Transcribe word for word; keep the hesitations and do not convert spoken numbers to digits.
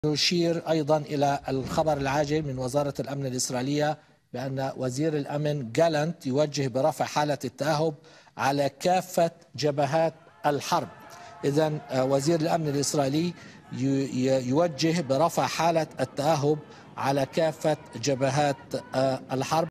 نشير أيضا إلى الخبر العاجل من وزارة الأمن الإسرائيلية بأن وزير الأمن جالنت يوجه برفع حالة التأهب على كافة جبهات الحرب. إذن وزير الأمن الإسرائيلي يوجه برفع حالة التأهب على كافة جبهات الحرب.